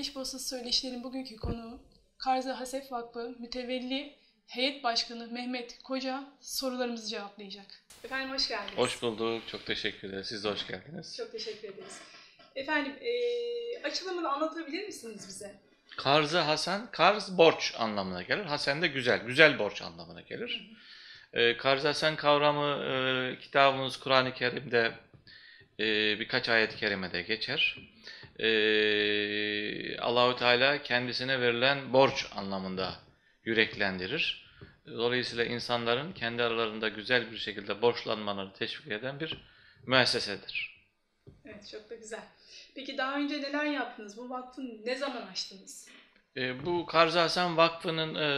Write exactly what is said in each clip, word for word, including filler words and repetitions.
Eş Bosnası Söyleşilerin bugünkü konuğu Karza Hasef Vakfı Mütevelli Heyet Başkanı Mehmet Koca sorularımızı cevaplayacak. Efendim hoş geldiniz. Hoş bulduk. Çok teşekkür ederiz. Siz de hoş geldiniz. Çok teşekkür ederiz. Efendim e, açılımını anlatabilir misiniz bize? Karza Hasan, karz borç anlamına gelir. Hasen de güzel, güzel borç anlamına gelir. Hı hı. E, Karza Hasan kavramı e, kitabımız Kur'an-ı Kerim'de e, birkaç ayet-i kerimede geçer. E, Allah-u Teala kendisine verilen borç anlamında yüreklendirir. Dolayısıyla insanların kendi aralarında güzel bir şekilde borçlanmalarını teşvik eden bir müessesedir. Evet, çok da güzel. Peki daha önce neler yaptınız? Bu vakfı ne zaman açtınız? E, bu Karza Hasan Vakfı'nın e,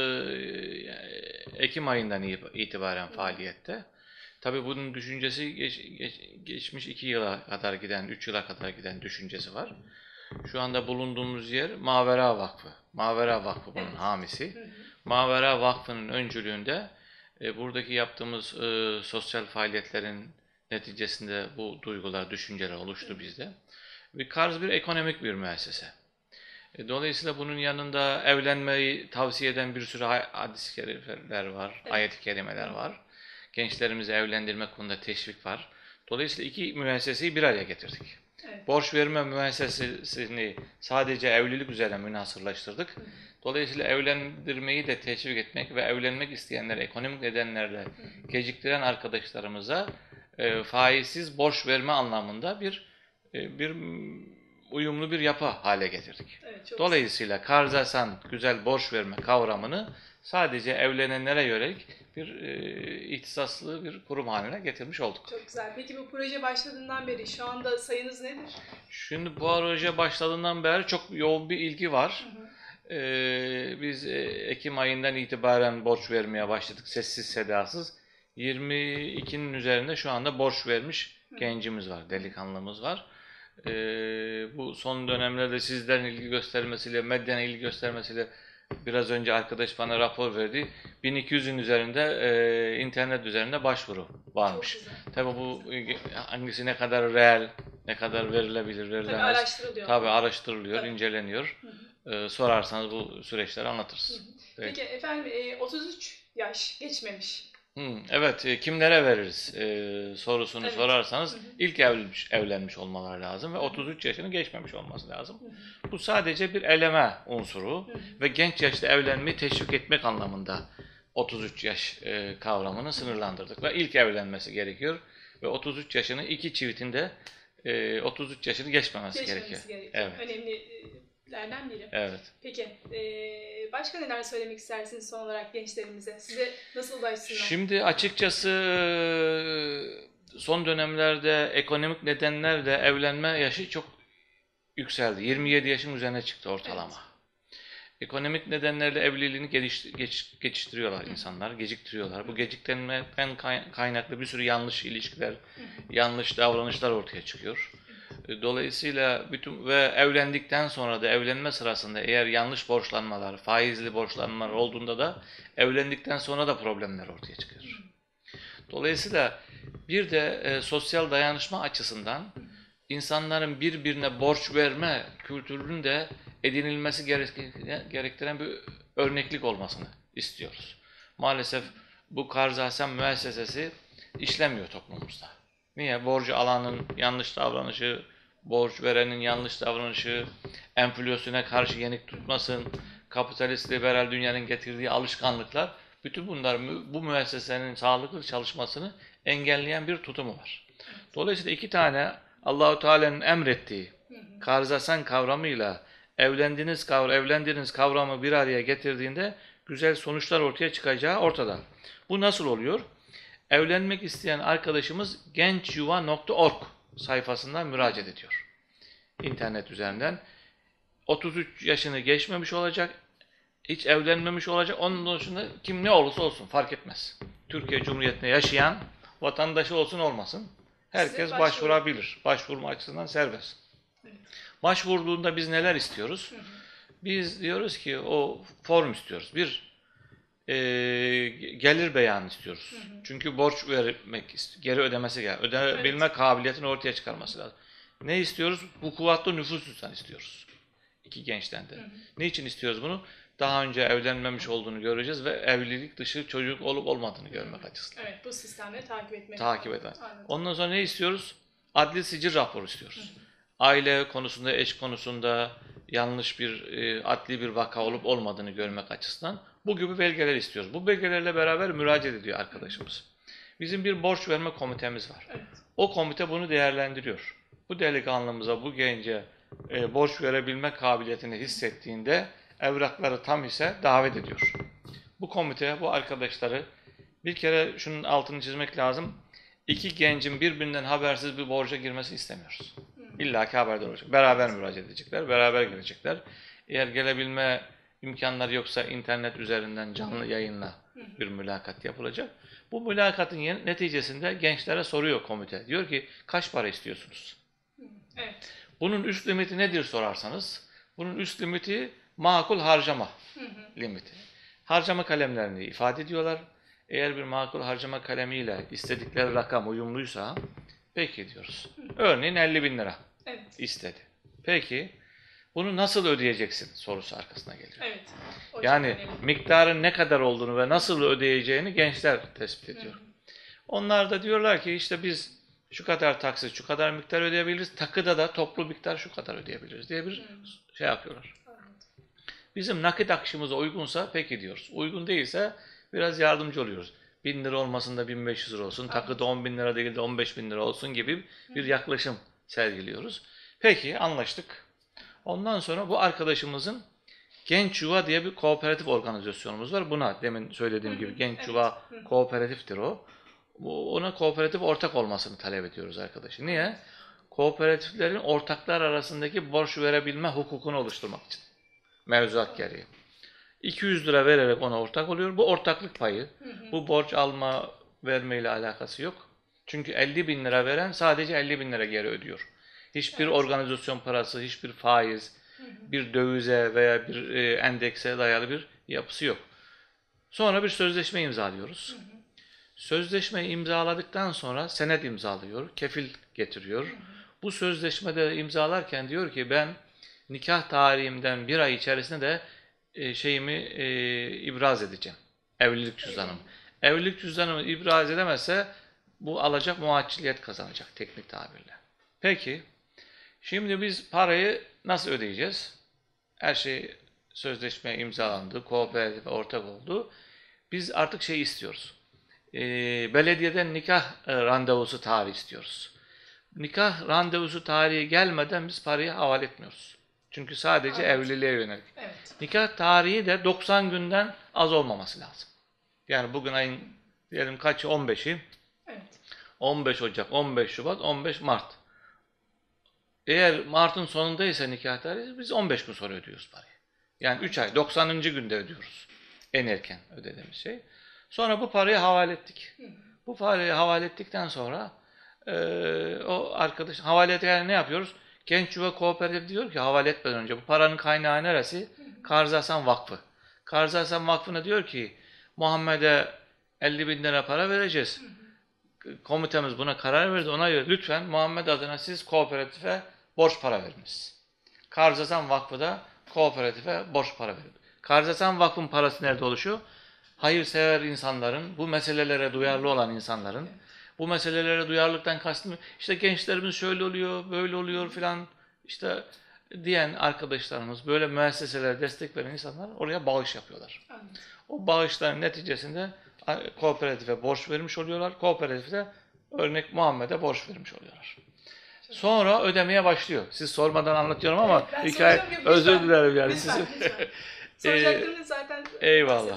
Ekim ayından itibaren Hı. faaliyette. Tabii bunun düşüncesi geç, geç, geçmiş iki yıla kadar giden, üç yıla kadar giden düşüncesi var. Şu anda bulunduğumuz yer Mavera Vakfı. Mavera Vakfı bunun evet. hamisi. Hı hı. Mavera Vakfı'nın öncülüğünde e, buradaki yaptığımız e, sosyal faaliyetlerin neticesinde bu duygular, düşünceler oluştu hı hı. bizde. Ve Karz bir ekonomik bir müessese. E, dolayısıyla bunun yanında evlenmeyi tavsiye eden bir sürü hadis-i kerimeler var, evet. ayet-i kerimeler var. Gençlerimizi evlendirme konusunda teşvik var. Dolayısıyla iki müesseseyi bir araya getirdik. Evet. Borç verme müessesesini sadece evlilik üzerine münhasırlaştırdık. Hı. Dolayısıyla evlendirmeyi de teşvik etmek ve evlenmek isteyenlere ekonomik nedenlerle Hı. geciktiren arkadaşlarımıza e, faizsiz borç verme anlamında bir e, bir uyumlu bir yapı hale getirdik. Evet, dolayısıyla Karza Hasan güzel borç verme kavramını sadece evlenenlere yönelik bir e, ihtisaslı bir kurum haline getirmiş olduk. Çok güzel. Peki bu proje başladığından beri şu anda sayınız nedir? Şimdi bu proje başladığından beri çok yoğun bir ilgi var. Hı hı. Ee, biz e, Ekim ayından itibaren borç vermeye başladık sessiz sedasız. yirmi ikinin üzerinde şu anda borç vermiş hı. gencimiz var, delikanlımız var. Ee, bu son dönemlerde sizlerin ilgi göstermesiyle, medyanın ilgi göstermesiyle biraz önce arkadaş bana rapor verdi. bin iki yüzün üzerinde e, internet üzerinde başvuru varmış. Tabii bu hangisi ne kadar reel, ne kadar verilebilir, verilemez. Tabii araştırılıyor. Tabii araştırılıyor, Tabii. inceleniyor. Hı hı. Ee, sorarsanız bu süreçleri anlatırız. Hı hı. Peki evet. efendim e, otuz üç yaş geçmemiş. Hmm, evet, e, kimlere veririz e, sorusunu evet. sorarsanız hı hı. ilk evlenmiş, evlenmiş olmaları lazım ve hı hı. otuz üç yaşını geçmemiş olması lazım. Hı hı. Bu sadece bir eleme unsuru hı hı. ve genç yaşta evlenmeyi teşvik etmek anlamında otuz üç yaş e, kavramını sınırlandırdık ve ilk evlenmesi gerekiyor ve otuz üç yaşını iki çiftin de e, otuz üç yaşını geçmemesi, geçmemesi gerekiyor. gerekiyor. Evet. Önemli lerden biri. Evet. Peki, e, başka neler söylemek istersiniz son olarak gençlerimize? Size nasıl ulaşsınlar? Şimdi açıkçası son dönemlerde ekonomik nedenlerle evlenme yaşı çok yükseldi. yirmi yedi yaşın üzerine çıktı ortalama. Evet. Ekonomik nedenlerle evliliğini geliş, geç, geçiştiriyorlar insanlar, geciktiriyorlar. Bu geciktirmeden kaynaklı bir sürü yanlış ilişkiler, yanlış davranışlar ortaya çıkıyor. Dolayısıyla bütün ve evlendikten sonra da evlenme sırasında eğer yanlış borçlanmalar, faizli borçlanmalar olduğunda da evlendikten sonra da problemler ortaya çıkıyor. Dolayısıyla bir de e, sosyal dayanışma açısından insanların birbirine borç verme kültürünün de edinilmesi gerektiren bir örneklik olmasını istiyoruz. Maalesef bu Karza Hasan müessesesi işlemiyor toplumumuzda. Niye? Borcu alanın yanlış davranışı, borç verenin yanlış davranışı, enflasyona karşı yenik tutmasın, kapitalist liberal dünyanın getirdiği alışkanlıklar, bütün bunlar bu müessesenin sağlıklı çalışmasını engelleyen bir tutumu var. Dolayısıyla iki tane Allah-u Teala'nın emrettiği Karza Hasan kavramıyla evlendiğiniz kavram, evlendiğiniz kavramı bir araya getirdiğinde güzel sonuçlar ortaya çıkacağı ortada. Bu nasıl oluyor? Evlenmek isteyen arkadaşımız gençyuva nokta org sayfasından müracaat ediyor. İnternet üzerinden. otuz üç yaşını geçmemiş olacak, hiç evlenmemiş olacak, onun dışında kim ne olursa olsun fark etmez. Türkiye Cumhuriyeti'nde yaşayan vatandaşı olsun olmasın, herkes başvurabilir. Başvurma açısından serbest. Evet. Başvurduğunda biz neler istiyoruz? Hı hı. Biz diyoruz ki o form istiyoruz. Bir, e, gelir beyanı istiyoruz. Hı hı. Çünkü borç vermek, geri ödemesi gerekiyor. Ödeyebilme evet. kabiliyetini ortaya çıkarması lazım. Ne istiyoruz? Vukuatlı nüfus cüzdanı istiyoruz. İki gençten de. Hı hı. Niçin istiyoruz bunu? Daha önce evlenmemiş olduğunu göreceğiz ve evlilik dışı çocuk olup olmadığını görmek açısından. Evet, bu sistemleri takip etmek. Takip eden. Anladım. Ondan sonra ne istiyoruz? Adli sicil raporu istiyoruz. Aile konusunda, eş konusunda yanlış bir e, adli bir vaka olup olmadığını görmek açısından bu gibi belgeler istiyoruz. Bu belgelerle beraber müracaat ediyor arkadaşımız. Bizim bir borç verme komitemiz var. Evet. O komite bunu değerlendiriyor. Bu delikanlımıza, bu gence e, borç verebilme kabiliyetini hissettiğinde evrakları tam ise davet ediyor. Bu komite, bu arkadaşları bir kere şunun altını çizmek lazım. İki gencin birbirinden habersiz bir borca girmesi istemiyoruz. İlla ki haberdar olacak. Beraber müracaat edecekler, beraber gelecekler. Eğer gelebilme imkanları yoksa internet üzerinden canlı yayınla bir mülakat yapılacak. Bu mülakatın neticesinde gençlere soruyor komite. Diyor ki kaç para istiyorsunuz? Evet. Bunun üst limiti nedir sorarsanız, bunun üst limiti makul harcama limiti. Harcama kalemlerini ifade ediyorlar. Eğer bir makul harcama kalemiyle istedikleri rakam uyumluysa peki diyoruz. Örneğin elli bin lira Evet. istedi. Peki bunu nasıl ödeyeceksin sorusu arkasına geliyor. Evet. O Yani çok önemli. miktarın ne kadar olduğunu ve nasıl ödeyeceğini gençler tespit ediyor. Onlar da diyorlar ki işte biz şu kadar taksit, şu kadar miktar ödeyebiliriz. Takıda da toplu miktar şu kadar ödeyebiliriz diye bir şey yapıyorlar. Bizim nakit akışımıza uygunsa peki diyoruz. Uygun değilse biraz yardımcı oluyoruz. bin lira olmasın da bin beş yüz lira olsun, takıda on bin lira değil de on beş bin lira olsun gibi bir yaklaşım sergiliyoruz. Peki anlaştık. Ondan sonra bu arkadaşımızın Genç Yuva diye bir kooperatif organizasyonumuz var. Buna demin söylediğim gibi Genç Yuva kooperatiftir o. Ona kooperatif ortak olmasını talep ediyoruz arkadaşı. Niye? Kooperatiflerin ortaklar arasındaki borç verebilme hukukunu oluşturmak için. Mevzuat gereği. iki yüz lira vererek ona ortak oluyor. Bu ortaklık payı. Bu borç alma verme ile alakası yok. Çünkü elli bin lira veren sadece elli bin lira geri ödüyor. Hiçbir evet. organizasyon parası, hiçbir faiz, hı hı. bir dövize veya bir e, endekse dayalı bir yapısı yok. Sonra bir sözleşme imzalıyoruz. Hı hı. Sözleşmeyi imzaladıktan sonra senet imzalıyor, kefil getiriyor. Hı hı. Bu sözleşmede imzalarken diyor ki ben nikah tarihimden bir ay içerisinde de e, şeyimi e, ibraz edeceğim. Evlilik cüzdanımı. Evlilik cüzdanımı ibraz edemezse bu alacak muacciliyet kazanacak teknik tabirle. Peki, şimdi biz parayı nasıl ödeyeceğiz? Her şey sözleşme imzalandı, kooperatif ortak oldu. Biz artık şey istiyoruz. E, belediyeden nikah e, randevusu tarihi istiyoruz. Nikah randevusu tarihi gelmeden biz parayı havale etmiyoruz. Çünkü sadece evet. evliliğe yönelik. Evet. Nikah tarihi de doksan günden az olmaması lazım. Yani bugün ayın diyelim kaçı? on beşi. Evet. on beş Ocak, on beş Şubat, on beş Mart. Eğer Mart'ın sonundaysa nikah tarihi biz on beş gün sonra ödüyoruz parayı. Yani üç ay, doksanıncı günde ödüyoruz. En erken ödediğimiz şey. Sonra bu parayı havale ettik. Hı. Bu parayı havale ettikten sonra e, o arkadaş havale ederken ne yapıyoruz? Genç Yuva Kooperatif diyor ki havale etmeden önce bu paranın kaynağı neresi? Karzi Hasan Vakfı. Karzi Hasan Vakfı'na diyor ki Muhammed'e elli bin lira para vereceğiz. Komitemiz buna karar verdi. Ona göre lütfen Muhammed adına siz kooperatife borç para veriniz. Karzi Hasan Vakfı da kooperatife borç para veriyor. Karzi Hasan Vakfı'nın parası nerede oluşuyor? Hayırsever insanların, bu meselelere duyarlı olan insanların, bu meselelere duyarlılıktan kastım işte gençlerimiz şöyle oluyor, böyle oluyor filan işte diyen arkadaşlarımız, böyle müesseselere destek veren insanlar oraya bağış yapıyorlar. Anladım. O bağışların neticesinde kooperatife borç vermiş oluyorlar. Kooperatifte örnek Muhammed'e borç vermiş oluyorlar. Sonra ödemeye başlıyor. Siz sormadan anlatıyorum ama evet, hikaye özür dilerim yani. Lütfen, lütfen. Soracaklarınız zaten eyvallah.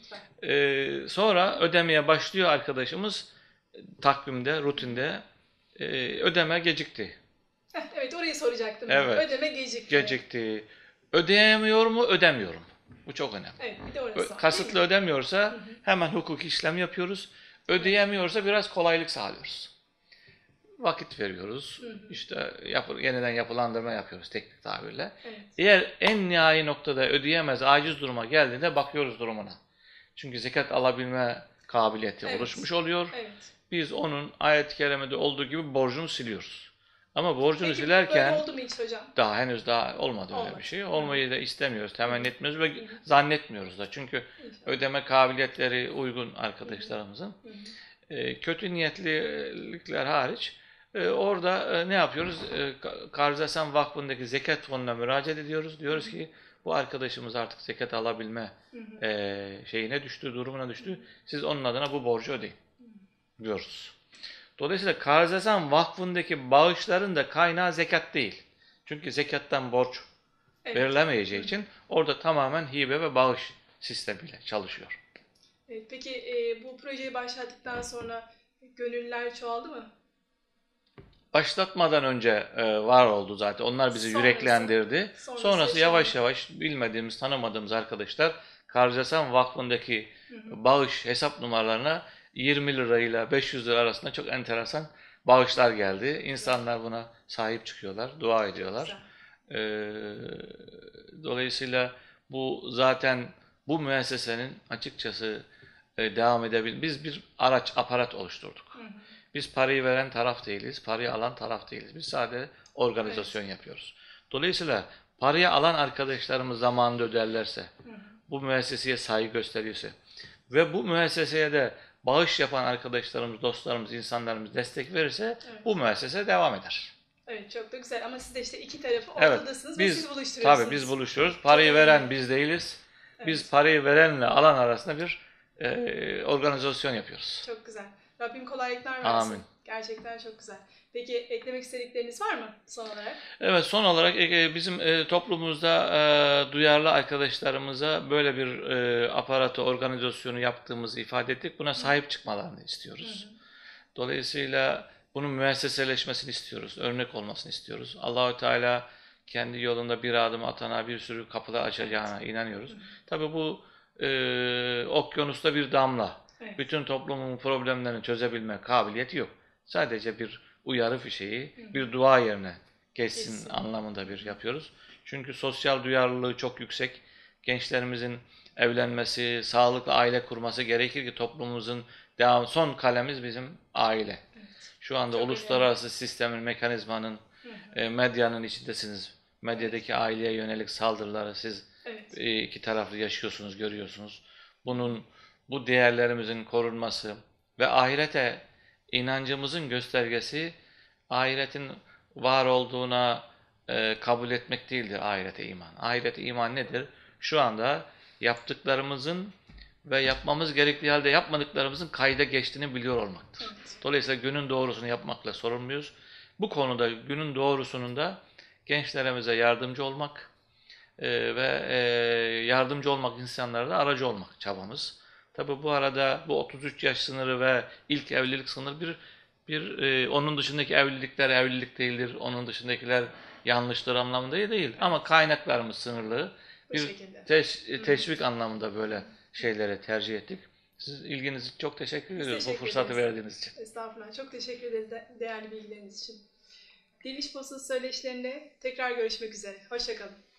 Ee, sonra ödemeye başlıyor arkadaşımız. Takvimde, rutinde e, ödeme gecikti. Evet, orayı soracaktım. Evet. Ödeme gecikti. Gecikti. Ödeyemiyor mu? Ödemiyor mu? Bu çok önemli. Evet, bir de orası. Kasıtlı ödemiyorsa hı hı. hemen hukuki işlem yapıyoruz. Ödeyemiyorsa biraz kolaylık sağlıyoruz. Vakit veriyoruz. Hı hı. İşte yap, yeniden yapılandırma yapıyoruz teknik tabirle. Evet. Eğer en nihai noktada ödeyemez, aciz duruma geldiğinde bakıyoruz durumuna. Çünkü zekat alabilme kabiliyeti evet. oluşmuş oluyor. Evet. Biz onun ayet-i kerimede olduğu gibi borcunu siliyoruz. Ama borcunu Peki silerken böyle oldu mu hiç hocam? daha henüz daha olmadı öyle Olmadı. bir şey. Olmayı da istemiyoruz, temenni etmiyoruz ve Hı hı. zannetmiyoruz da. Çünkü İnşallah. ödeme kabiliyetleri uygun arkadaşlarımızın. Hı hı. E, kötü niyetlilikler hariç e, orada e, ne yapıyoruz? E, Karzasan Vakfı'ndaki zekat fonuna müracaat ediyoruz. Diyoruz ki bu arkadaşımız artık zekat alabilme Hı hı. e, şeyine düştü, durumuna düştü. Siz onun adına bu borcu ödeyin diyoruz. Dolayısıyla Karzasan Vakfı'ndaki bağışların da kaynağı zekat değil. Çünkü zekattan borç Evet. verilemeyeceği için orada tamamen hibe ve bağış sistemiyle çalışıyor. Evet, peki e, bu projeyi başlattıktan sonra gönüllüler çoğaldı mı? Başlatmadan önce e, var oldu zaten. Onlar bizi Sonrası- yüreklendirdi. sonrası Sonrası yaşandı. yavaş yavaş bilmediğimiz, tanımadığımız arkadaşlar Karcasan Vakfı'ndaki Hı hı. bağış hesap numaralarına yirmi lirayla beş yüz lira arasında çok enteresan bağışlar geldi. İnsanlar buna sahip çıkıyorlar, dua ediyorlar. Güzel. E, dolayısıyla bu zaten bu müessesenin açıkçası e, devam edebilir. Biz bir araç, aparat oluşturduk. Hı hı. Biz parayı veren taraf değiliz, parayı alan taraf değiliz. Biz sadece organizasyon yapıyoruz. Dolayısıyla parayı alan arkadaşlarımız zamanında öderlerse, Hı hı. bu müesseseye saygı gösteriyorsa ve bu müesseseye de bağış yapan arkadaşlarımız, dostlarımız, insanlarımız destek verirse Evet. bu müessese devam eder. Evet, çok da güzel ama siz de işte iki tarafı Evet, ortadasınız ve biz siz buluşturuyorsunuz. tabii biz buluşuyoruz. Parayı veren biz değiliz. Biz Evet. parayı verenle alan arasında bir e, organizasyon yapıyoruz. Çok güzel. Rabbim kolaylıklar versin. Amin. Gerçekten çok güzel. Peki eklemek istedikleriniz var mı son olarak? Evet, son olarak e, bizim e, toplumumuzda e, duyarlı arkadaşlarımıza böyle bir e, aparatı, organizasyonu yaptığımızı ifade ettik. Buna sahip çıkmalarını istiyoruz. Hı hı. Dolayısıyla bunun müesseseleşmesini istiyoruz, örnek olmasını istiyoruz. Allahu Teala kendi yolunda bir adım atana bir sürü kapılar açacağına inanıyoruz. Tabii bu e, okyanusta bir damla. Evet. Bütün toplumun problemlerini çözebilme kabiliyeti yok. Sadece bir uyarı fişeği, bir dua yerine geçsin Geçsin. anlamında bir yapıyoruz. Çünkü sosyal duyarlılığı çok yüksek. Gençlerimizin evlenmesi, sağlıklı aile kurması gerekir ki toplumumuzun devam son kalemiz bizim aile. Evet. Şu anda Çok uluslararası sistemin, mekanizmanın, Hı hı. e, medyanın içindesiniz. Medyadaki aileye yönelik saldırıları siz Evet. e, iki taraflı yaşıyorsunuz, görüyorsunuz. Bunun, bu değerlerimizin korunması ve ahirete inancımızın göstergesi, ahiretin var olduğuna e, kabul etmek değildir ahirete iman. Ahirete iman nedir? Şu anda yaptıklarımızın ve yapmamız gerektiği halde yapmadıklarımızın kayda geçtiğini biliyor olmaktır. Evet. Dolayısıyla günün doğrusunu yapmakla sorumluyuz. Bu konuda günün doğrusunun da gençlerimize yardımcı olmak e, ve e, yardımcı olmak, insanlara da aracı olmak çabamız. Tabi bu arada bu otuz üç yaş sınırı ve ilk evlilik sınırı bir bir e, onun dışındaki evlilikler evlilik değildir. Onun dışındakiler yanlıştır anlamında değil. Ama kaynaklarımız sınırlı. Bu Bir şekilde. teş, teşvik anlamında böyle şeylere tercih ettik. Siz ilginiz için çok teşekkür Biz ediyoruz bu teşekkür fırsatı ederiz. verdiğiniz için. Estağfurullah. Çok teşekkür ederiz de- değerli bilgileriniz için. Dil İş Posası söyleşilerinde tekrar görüşmek üzere. Hoşça kalın.